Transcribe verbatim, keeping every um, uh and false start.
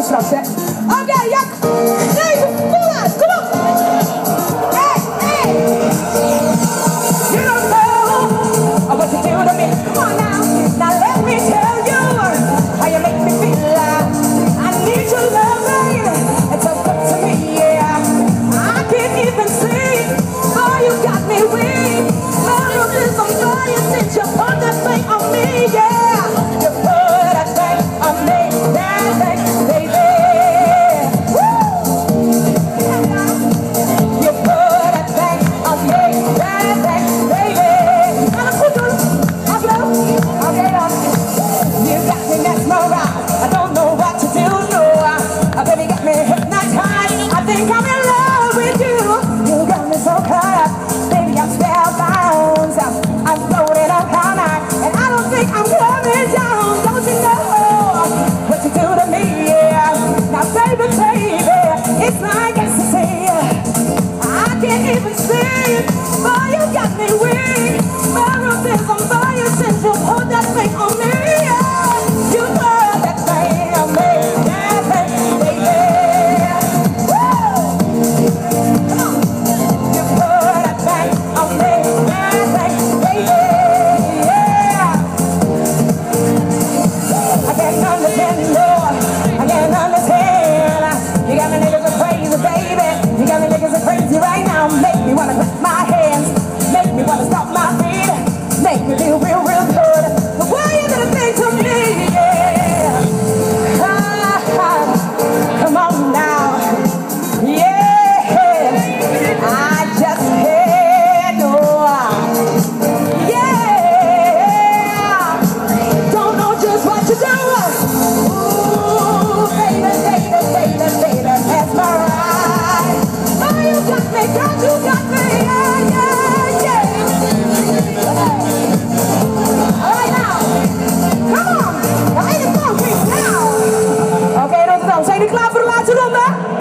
straks, hè. Oké, okay, ja. Zeven, kom uit, kom op. Hey, hey. You don't know what you do to me. Come on now. Now let me tell you how you make me feel. I need your love, baby. It's so good to me, yeah. I can't even see. Oh, you got me weak. Love is on fire since you put that thing on me, yeah. You put that thing on me, that thing, baby. Woo! You put that thing on me, that thing, baby. Now let's put it up, low, okay, up. You got me mesmerized. I don't know what to do, no. Uh, baby got me hypnotized. I think I'm in love with you. You got me so caught up. Baby, I'm spellbound. I'm floating up all night, and I don't think I'm coming down. Don't you know what you do to me? Yeah. Now, baby, baby, it's like ecstasy. I can't even see it. Boy, you got me weak. Love is on fire since you put that thing on me. Yeah. You put that thing on me, that thing, baby. Woo! Come on. You put that thing on me, that thing, baby. Yeah. I can't understand, no. I can't understand. You got me niggas are crazy, baby. You got me niggas are crazy right now. Make me wanna clap my hands. Make me wanna stop my feet. Make me feel real, real good. The way you do the thing to me, yeah. Ah, ah. Come on now. Yeah. I just can't no. Yeah. Don't know just what to do. Ooh, baby, baby, baby, baby, that's my ride. Oh, you got me, girl, you got me, yeah, yeah, yeah. All right now, come on, we gaan even funky now. Oké, okay, Rotterdam, zijn jullie klaar voor de laatste ronde?